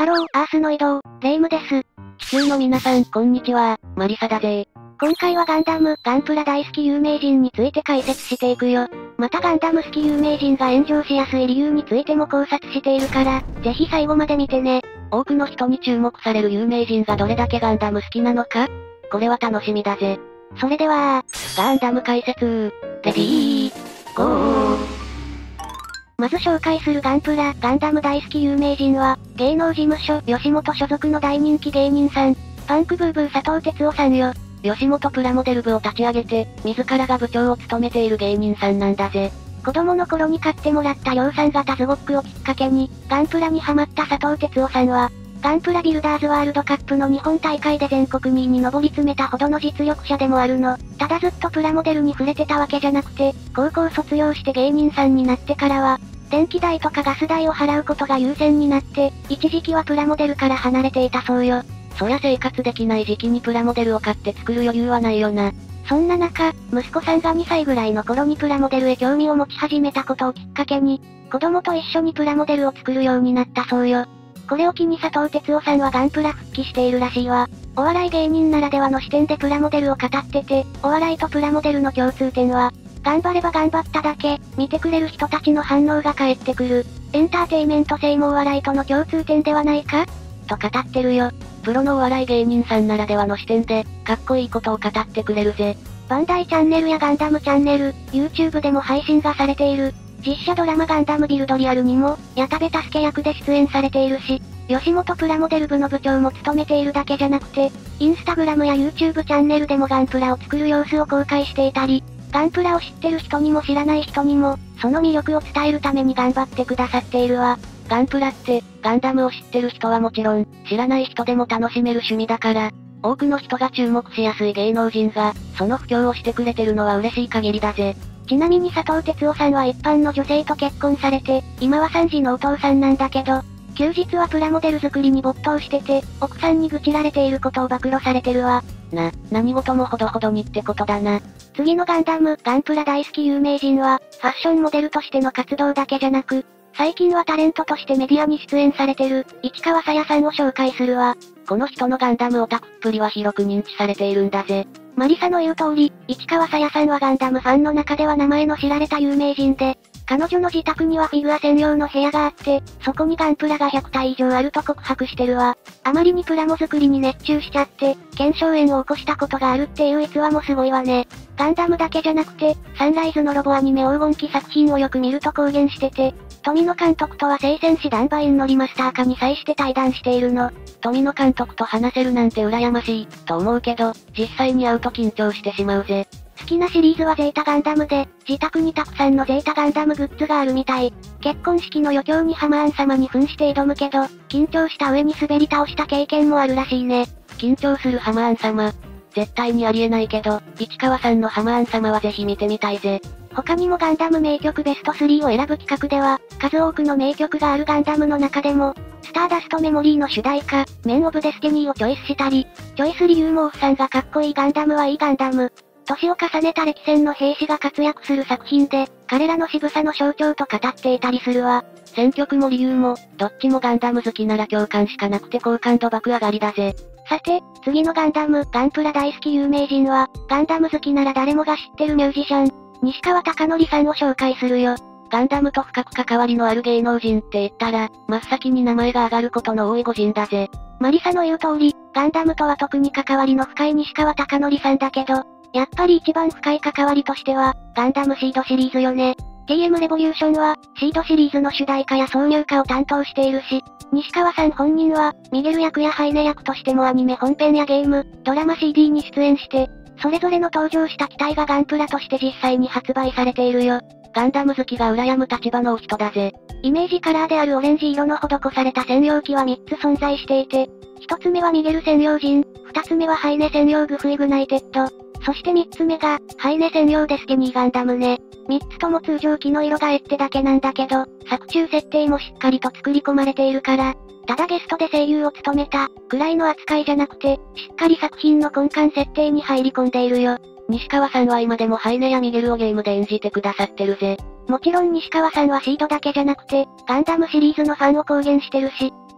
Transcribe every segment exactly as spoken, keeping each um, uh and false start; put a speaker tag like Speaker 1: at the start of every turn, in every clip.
Speaker 1: ハロー、アースの移動、レイムです。
Speaker 2: 地球の皆さん、こんにちは、マリサだぜ。
Speaker 1: 今回はガンダム、ガンプラ大好き有名人について解説していくよ。またガンダム好き有名人が炎上しやすい理由についても考察しているから、ぜひ最後まで見てね。
Speaker 2: 多くの人に注目される有名人がどれだけガンダム好きなのか、これは楽しみだぜ。
Speaker 1: それでは、
Speaker 2: ガンダム解説、レディー、ゴー。
Speaker 1: まず紹介するガンプラ、ガンダム大好き有名人は、芸能事務所、吉本所属の大人気芸人さん、パンクブーブー佐藤哲夫さんよ。
Speaker 2: 吉本プラモデル部を立ち上げて、自らが部長を務めている芸人さんなんだぜ。
Speaker 1: 子供の頃に買ってもらった量産型ズゴックをきっかけに、ガンプラにハマった佐藤哲夫さんは、ガンプラビルダーズワールドカップの日本大会で全国にいに上り詰めたほどの実力者でもあるの。ただずっとプラモデルに触れてたわけじゃなくて、高校卒業して芸人さんになってからは、電気代とかガス代を払うことが優先になって、一時期はプラモデルから離れていたそうよ。
Speaker 2: そりゃ生活できない時期にプラモデルを買って作る余裕はないよな。
Speaker 1: そんな中、息子さんがにさいぐらいの頃にプラモデルへ興味を持ち始めたことをきっかけに、子供と一緒にプラモデルを作るようになったそうよ。これを機に佐藤哲夫さんはガンプラ復帰しているらしいわ。お笑い芸人ならではの視点でプラモデルを語ってて、お笑いとプラモデルの共通点は、頑張れば頑張っただけ、見てくれる人たちの反応が返ってくる。エンターテイメント性もお笑いとの共通点ではないかと語ってるよ。
Speaker 2: プロのお笑い芸人さんならではの視点で、かっこいいことを語ってくれるぜ。
Speaker 1: バンダイチャンネルやガンダムチャンネル、YouTube でも配信がされている。実写ドラマガンダムビルドリアルにも、矢田部助け役で出演されているし、吉本プラモデル部の部長も務めているだけじゃなくて、インスタグラムや YouTube チャンネルでもガンプラを作る様子を公開していたり、ガンプラを知ってる人にも知らない人にも、その魅力を伝えるために頑張ってくださっているわ。
Speaker 2: ガンプラって、ガンダムを知ってる人はもちろん、知らない人でも楽しめる趣味だから、多くの人が注目しやすい芸能人が、その布教をしてくれてるのは嬉しい限りだぜ。
Speaker 1: ちなみに佐藤哲夫さんは一般の女性と結婚されて、今はさん児のお父さんなんだけど、休日はプラモデル作りに没頭してて、奥さんに愚痴られていることを暴露されてるわ。
Speaker 2: な、何事もほどほどにってことだな。
Speaker 1: 次のガンダム、ガンプラ大好き有名人は、ファッションモデルとしての活動だけじゃなく、最近はタレントとしてメディアに出演されてる、市川紗耶さんを紹介するわ。
Speaker 2: この人のガンダムオタクっぷりは広く認知されているんだぜ。
Speaker 1: マリサの言う通り、市川紗耶さんはガンダムファンの中では名前の知られた有名人で、彼女の自宅にはフィギュア専用の部屋があって、そこにガンプラがひゃくたい以上あると告白してるわ。あまりにプラモ作りに熱中しちゃって、腱鞘炎を起こしたことがあるっていう逸話もすごいわね。ガンダムだけじゃなくて、サンライズのロボアニメ黄金期作品をよく見ると公言してて、富野監督とは聖戦士ダンバインのリマスター化に際して対談しているの。
Speaker 2: 富野監督と話せるなんて羨ましい、と思うけど、実際に会うと緊張してしまうぜ。
Speaker 1: 好きなシリーズはゼータガンダムで、自宅にたくさんのゼータガンダムグッズがあるみたい。結婚式の余興にハマーン様に扮して挑むけど、緊張した上に滑り倒した経験もあるらしいね。
Speaker 2: 緊張するハマーン様。絶対にありえないけど、市川さんのハマーン様はぜひ見てみたいぜ。
Speaker 1: 他にもガンダム名曲ベストスリーを選ぶ企画では、数多くの名曲があるガンダムの中でも、スターダストメモリーの主題歌、メンオブデスティニーをチョイスしたり、チョイス理由もオフさんがかっこいいガンダムはいいガンダム。年を重ねた歴戦の兵士が活躍する作品で、彼らの渋さの象徴と語っていたりするわ。
Speaker 2: 選曲も理由も、どっちもガンダム好きなら共感しかなくて好感度爆上がりだぜ。
Speaker 1: さて、次のガンダム、ガンプラ大好き有名人は、ガンダム好きなら誰もが知ってるミュージシャン、西川貴教さんを紹介するよ。
Speaker 2: ガンダムと深く関わりのある芸能人って言ったら、真っ先に名前が挙がることの多い御人だぜ。
Speaker 1: マリサの言う通り、ガンダムとは特に関わりの深い西川貴教さんだけど、やっぱり一番深い関わりとしては、ガンダムシードシリーズよね。ティーエム レボリューションは、シードシリーズの主題歌や挿入歌を担当しているし、西川さん本人は、ミゲル役やハイネ役としてもアニメ本編やゲーム、ドラマ シーディー に出演して、それぞれの登場した機体がガンプラとして実際に発売されているよ。
Speaker 2: ガンダム好きが羨む立場のお人だぜ。
Speaker 1: イメージカラーであるオレンジ色の施された専用機はみっつ存在していて、ひとつめはミゲル専用陣、ふたつめはハイネ専用グフイグナイテッド、そしてみっつめが、ハイネ専用デスティニーガンダムね。みっつとも通常機の色がえってだけなんだけど、作中設定もしっかりと作り込まれているから、ただゲストで声優を務めた、くらいの扱いじゃなくて、しっかり作品の根幹設定に入り込んでいるよ。
Speaker 2: 西川さんは今でもハイネやミゲルをゲームで演じてくださってるぜ。
Speaker 1: もちろん西川さんはシードだけじゃなくて、ガンダムシリーズのファンを公言してるし、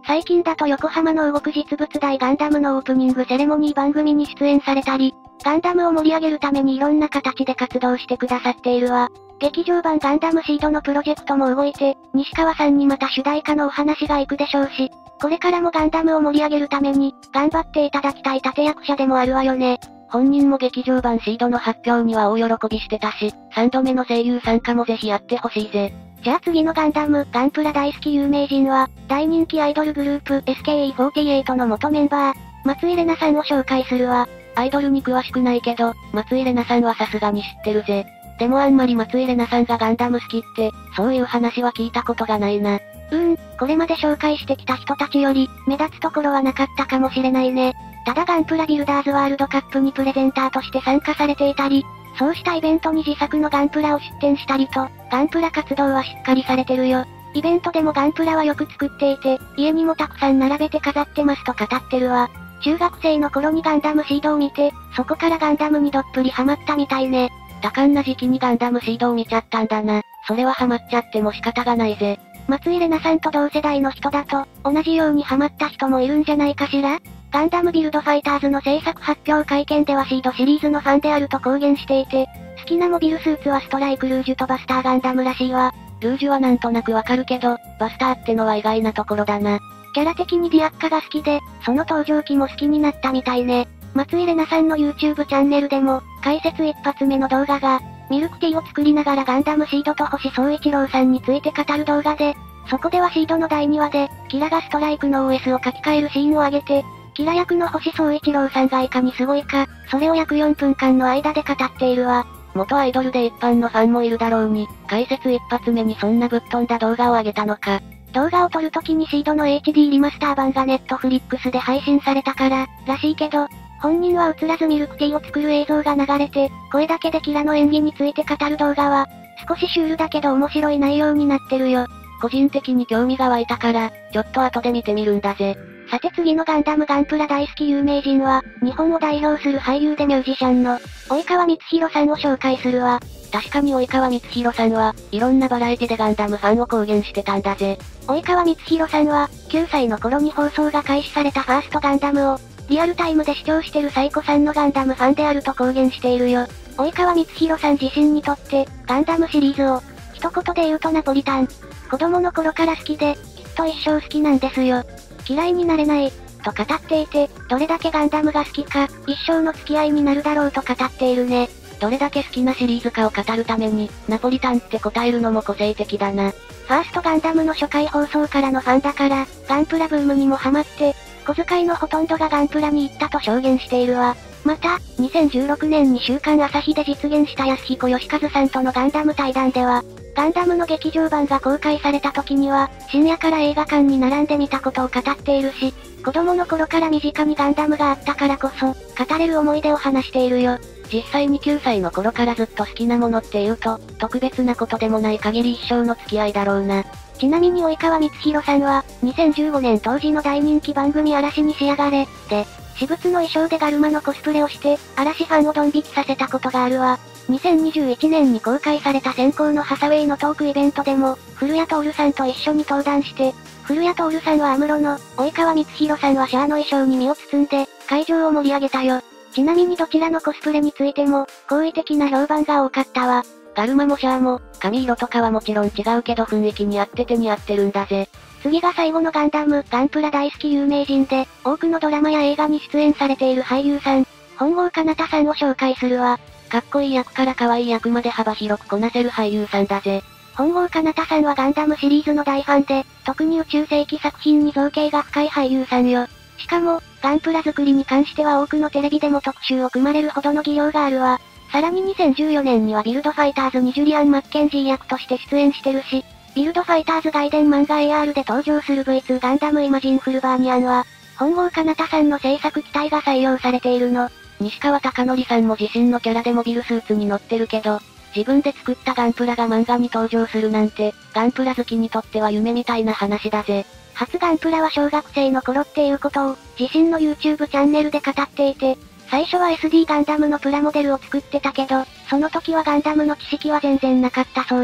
Speaker 1: 最近だと横浜の動く実物大ガンダムのオープニングセレモニー番組に出演されたり、ガンダムを盛り上げるためにいろんな形で活動してくださっているわ。劇場版ガンダムシードのプロジェクトも動いて、西川さんにまた主題歌のお話が行くでしょうし、これからもガンダムを盛り上げるために、頑張っていただきたい立役者でもあるわよね。
Speaker 2: 本人も劇場版シードの発表には大喜びしてたし、さんどめの声優参加もぜひやってほしいぜ。
Speaker 1: じゃあ次のガンダム、ガンプラ大好き有名人は、大人気アイドルグループ エスケーイーフォーティーエイト の元メンバー、松井玲奈さんを紹介するわ。
Speaker 2: アイドルに詳しくないけど、松井玲奈さんはさすがに知ってるぜ。でもあんまり松井玲奈さんがガンダム好きって、そういう話は聞いたことがないな。
Speaker 1: うーん、これまで紹介してきた人たちより、目立つところはなかったかもしれないね。ただガンプラビルダーズワールドカップにプレゼンターとして参加されていたり、そうしたイベントに自作のガンプラを出展したりと、ガンプラ活動はしっかりされてるよ。イベントでもガンプラはよく作っていて、家にもたくさん並べて飾ってますと語ってるわ。中学生の頃にガンダムシードを見て、そこからガンダムにどっぷりハマったみたいね。
Speaker 2: 多感な時期にガンダムシードを見ちゃったんだな。それはハマっちゃっても仕方がないぜ。
Speaker 1: 松井玲奈さんと同世代の人だと、同じようにハマった人もいるんじゃないかしら？ガンダムビルドファイターズの制作発表会見ではシードシリーズのファンであると公言していて、好きなモビルスーツはストライクルージュとバスターガンダムらしいわ。
Speaker 2: ルージュはなんとなくわかるけど、バスターってのは意外なところだな。
Speaker 1: キャラ的にディアッカが好きで、その登場機も好きになったみたいね。松井玲奈さんの YouTube チャンネルでも、解説一発目の動画が、ミルクティーを作りながらガンダムシードと星総一郎さんについて語る動画で、そこではシードのだいにわで、キラがストライクの オーエス を書き換えるシーンを挙げて、キラ役の星総一郎さんがいかにすごいか、それを約よんぷんかんの間で語っているわ。
Speaker 2: 元アイドルで一般のファンもいるだろうに、解説一発目にそんなぶっ飛んだ動画を上げたのか。
Speaker 1: 動画を撮るときにシードの エイチディー リマスター版がネットフリックスで配信されたから、らしいけど、本人は映らずミルクティーを作る映像が流れて、声だけでキラの演技について語る動画は、少しシュールだけど面白い内容になってるよ。
Speaker 2: 個人的に興味が湧いたから、ちょっと後で見てみるんだぜ。
Speaker 1: さて次のガンダムガンプラ大好き有名人は、日本を代表する俳優でミュージシャンの、及川光弘さんを紹介するわ。
Speaker 2: 確かに及川光弘さんは、いろんなバラエティでガンダムファンを公言してたんだぜ。
Speaker 1: 及川光弘さんは、きゅうさいの頃に放送が開始されたファーストガンダムを、リアルタイムで視聴してるサイコさんのガンダムファンであると公言しているよ。及川光弘さん自身にとって、ガンダムシリーズを、一言で言うとナポリタン。子供の頃から好きで、きっと一生好きなんですよ。嫌いになれない、と語っていて、どれだけガンダムが好きか、一生の付き合いになるだろうと語っているね。
Speaker 2: どれだけ好きなシリーズかを語るために、ナポリタンって答えるのも個性的だな。
Speaker 1: ファーストガンダムの初回放送からのファンだから、ガンプラブームにもハマって、小遣いのほとんどがガンプラに行ったと証言しているわ。また、にせんじゅうろくねんに週刊朝日で実現した安彦義和さんとのガンダム対談では、ガンダムの劇場版が公開された時には、深夜から映画館に並んで見たことを語っているし、子供の頃から身近にガンダムがあったからこそ、語れる思い出を話しているよ。
Speaker 2: 実際にきゅうさいの頃からずっと好きなものって言うと、特別なことでもない限り一生の付き合いだろうな。
Speaker 1: ちなみに及川光弘さんは、にせんじゅうごねん当時の大人気番組嵐に仕上がれ、で、私物の衣装でガルマのコスプレをして、嵐ファンをドン引きさせたことがあるわ。にせんにじゅういちねんに公開された先行のハサウェイのトークイベントでも、古谷徹さんと一緒に登壇して、古谷徹さんは安室の、及川光弘さんはシャアの衣装に身を包んで、会場を盛り上げたよ。ちなみにどちらのコスプレについても、好意的な評判が多かったわ。
Speaker 2: ガルマもシャアも、髪色とかはもちろん違うけど雰囲気に合ってて似合ってるんだぜ。
Speaker 1: 次が最後のガンダム、ガンプラ大好き有名人で、多くのドラマや映画に出演されている俳優さん、本郷奏多さんを紹介するわ。
Speaker 2: かっこいい役から可愛い役まで幅広くこなせる俳優さんだぜ。
Speaker 1: 本郷奏多さんはガンダムシリーズの大ファンで、特に宇宙世紀作品に造形が深い俳優さんよ。しかも、ガンプラ作りに関しては多くのテレビでも特集を組まれるほどの技量があるわ。さらににせんじゅうよねんにはビルドファイターズにジュリアン・マッケンジー役として出演してるし、ビルドファイターズ外伝漫画 エーアール で登場する ブイツー ガンダムイマジンフルバーニアンは、本郷奏多さんの制作機体が採用されているの。
Speaker 2: 西川貴教さんも自身のキャラでモビルスーツに乗ってるけど、自分で作ったガンプラが漫画に登場するなんて、ガンプラ好きにとっては夢みたいな話だぜ。
Speaker 1: 初ガンプラは小学生の頃っていうことを、自身の YouTube チャンネルで語っていて、最初は エスディー ガンダムのプラモデルを作ってたけど、その時はガンダムの知識は全然なかったそうよ。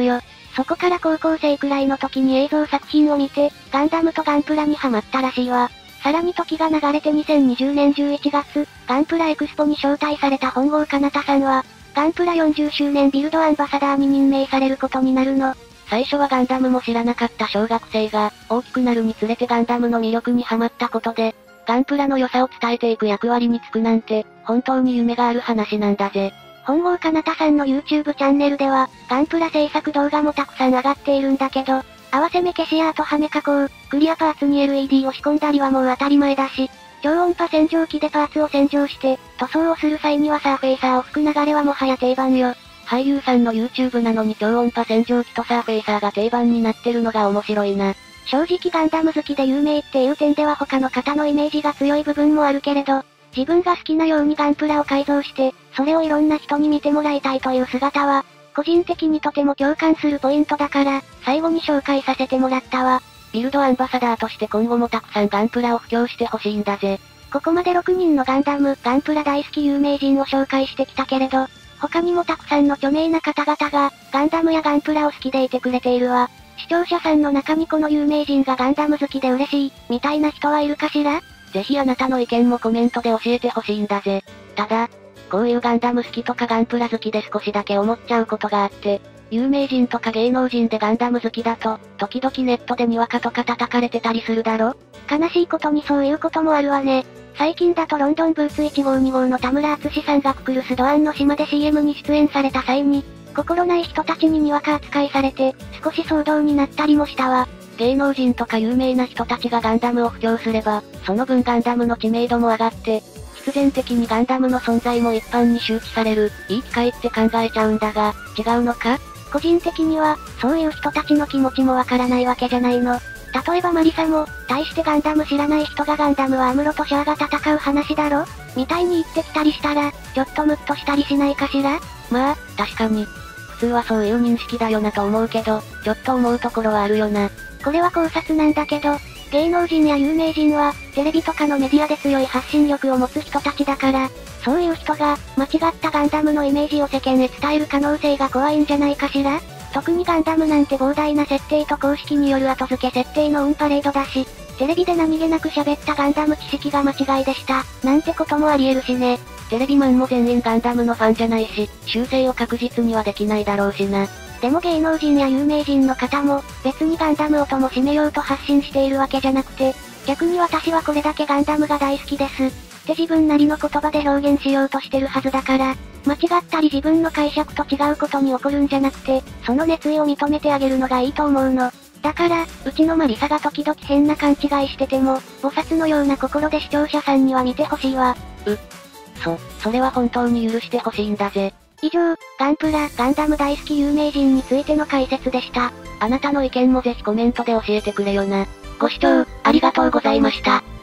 Speaker 1: そこから高校生くらいの時に映像作品を見て、ガンダムとガンプラにハマったらしいわ。さらに時が流れてにせんにじゅうねんじゅういちがつ、ガンプラエクスポに招待された本郷奏多さんは、ガンプラよんじゅっしゅうねんビルドアンバサダーに任命されることになるの。
Speaker 2: 最初はガンダムも知らなかった小学生が、大きくなるにつれてガンダムの魅力にハマったことで、ガンプラの良さを伝えていく役割に就くなんて、本当に夢がある話なんだぜ。
Speaker 1: 本郷奏多さんの YouTube チャンネルでは、ガンプラ制作動画もたくさん上がっているんだけど、合わせ目消しアートはめ加工、クリアパーツに エルイーディー を仕込んだりはもう当たり前だし、超音波洗浄機でパーツを洗浄して、塗装をする際にはサーフェイサーを吹く流れはもはや定番よ。
Speaker 2: 俳優さんの YouTube なのに超音波洗浄機とサーフェイサーが定番になってるのが面白いな。
Speaker 1: 正直ガンダム好きで有名っていう点では他の方のイメージが強い部分もあるけれど、自分が好きなようにガンプラを改造して、それをいろんな人に見てもらいたいという姿は、個人的にとても共感するポイントだから、最後に紹介させてもらったわ。
Speaker 2: ビルドアンバサダーとして今後もたくさんガンプラを布教してほしいんだぜ。
Speaker 1: ここまでろくにんのガンダム、ガンプラ大好き有名人を紹介してきたけれど、他にもたくさんの著名な方々が、ガンダムやガンプラを好きでいてくれているわ。視聴者さんの中にこの有名人がガンダム好きで嬉しい、みたいな人はいるかしら？
Speaker 2: ぜひあなたの意見もコメントで教えてほしいんだぜ。ただ、こういうガンダム好きとかガンプラ好きで少しだけ思っちゃうことがあって、有名人とか芸能人でガンダム好きだと、時々ネットでにわかとか叩かれてたりするだろ？
Speaker 1: 悲しいことにそういうこともあるわね。最近だとロンドンブーツいちごうにごうの田村淳さんがククルス・ドアンの島で シーエム に出演された際に、心ない人たちににわか扱いされて、少し騒動になったりもしたわ。
Speaker 2: 芸能人とか有名な人たちがガンダムを布教すれば、その分ガンダムの知名度も上がって、必然的にガンダムの存在も一般に周知される、いい機会って考えちゃうんだが、違うのか？
Speaker 1: 個人的には、そういう人たちの気持ちもわからないわけじゃないの。例えばマリサも、対してガンダム知らない人がガンダムはアムロとシャアが戦う話だろ？みたいに言ってきたりしたら、ちょっとムッとしたりしないかしら？
Speaker 2: まあ、確かに。普通はそういう認識だよなと思うけど、ちょっと思うところはあるよな。
Speaker 1: これは考察なんだけど、芸能人や有名人は、テレビとかのメディアで強い発信力を持つ人たちだから、そういう人が、間違ったガンダムのイメージを世間へ伝える可能性が怖いんじゃないかしら？特にガンダムなんて膨大な設定と公式による後付け設定のオンパレードだし、テレビで何気なく喋ったガンダム知識が間違いでした、なんてこともあり得るしね。
Speaker 2: テレビマンも全員ガンダムのファンじゃないし、修正を確実にはできないだろうしな。
Speaker 1: でも芸能人や有名人の方も、別にガンダムをともしめようと発信しているわけじゃなくて、逆に私はこれだけガンダムが大好きです。って自分なりの言葉で表現しようとしてるはずだから、間違ったり自分の解釈と違うことに怒るんじゃなくて、その熱意を認めてあげるのがいいと思うの。だから、うちのマリサが時々変な勘違いしてても、菩薩のような心で視聴者さんには見てほしいわ。
Speaker 2: う。そ、それは本当に許してほしいんだぜ。
Speaker 1: 以上、ガンプラ、ガンダム大好き有名人についての解説でした。
Speaker 2: あなたの意見もぜひコメントで教えてくれよな。ご視聴、ありがとうございました。